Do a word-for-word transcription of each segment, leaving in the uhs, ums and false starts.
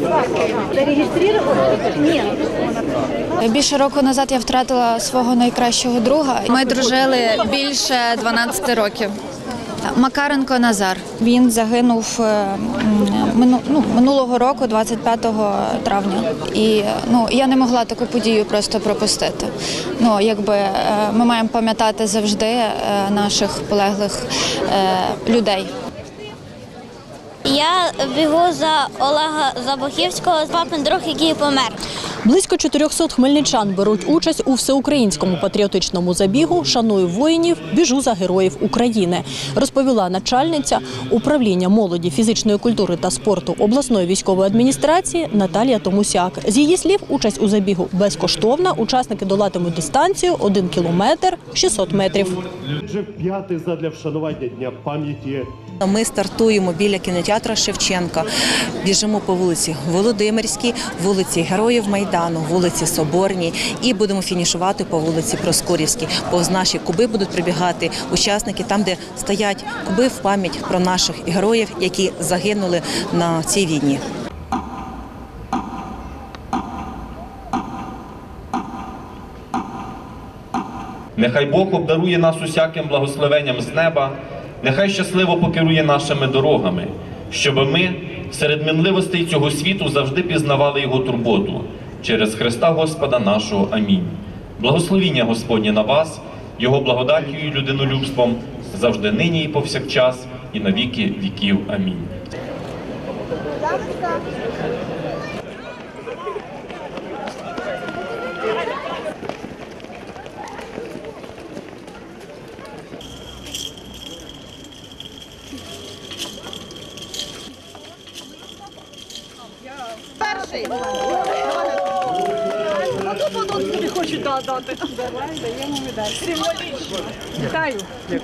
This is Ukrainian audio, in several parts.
Більше року назад я втратила свого найкращого друга. Ми дружили більше дванадцяти років. Макаренко Назар. Він загинув ну, минулого року, двадцять п'ятого травня. І ну, я не могла таку подію просто пропустити. Ну, якби, ми маємо пам'ятати завжди наших полеглих людей. Я бігу за Олега Забухівського, папин друг, який помер. Близько чотирьохсот хмельничан беруть участь у всеукраїнському патріотичному забігу «Шаную воїнів, біжу за героїв України», розповіла начальниця управління молоді, фізичної культури та спорту обласної військової адміністрації Наталія Томусяк. З її слів, участь у забігу безкоштовна, учасники долатимуть дистанцію один кілометр шістсот метрів. Вже п'ятий задля вшанування Дня пам'яті. Ми стартуємо біля кінотеатру Шевченка, біжимо по вулиці Володимирській, вулиці Героїв Майдану, вулиці Соборній і будемо фінішувати по вулиці Проскурівській. Повз наші куби будуть прибігати учасники там, де стоять куби в пам'ять про наших героїв, які загинули на цій війні. Нехай Бог обдарує нас усяким благословенням з неба, нехай щасливо покерує нашими дорогами, щоб ми серед минливостей цього світу завжди пізнавали Його турботу. Через Христа Господа нашого. Амінь. Благословіння Господнє на вас, Його благодаттю і людинолюбством, завжди нині і повсякчас, і на віки віків. Амінь. Перший. А тут воно тобі хочуть дати. Давай, даємо медаль. Символічно. Вітаю.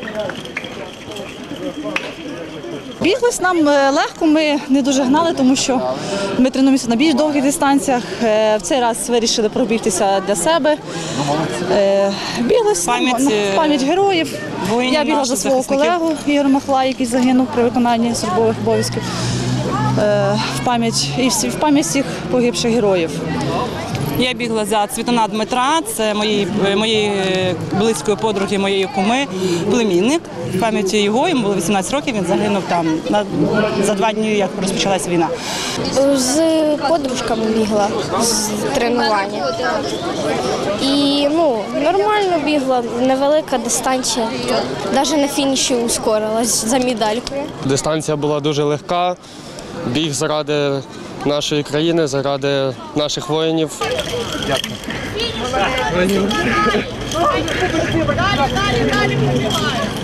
Біглось нам легко, ми не дуже гнали, тому що ми тренуємося на більш довгих дистанціях. В цей раз вирішили пробігтися для себе. Біглось пам'ять, пам'ять героїв. Я бігла за свого колегу Ігоря Махла, який загинув при виконанні службових обов'язків. В пам'ять і в пам'ять всіх погибших героїв. Я бігла за Цвітуна Дмитра, це моєї, моєї близької подруги, моєї куми, племінник. В пам'яті його, йому було вісімнадцять років, він загинув там на, за два дні, як розпочалася війна. З подружками бігла з тренування. І ну, нормально бігла, невелика дистанція. Навіть на фініші ускорилась за медалькою. Дистанція була дуже легка, біг заради нашої країни, заради наших воїнів. Дякую.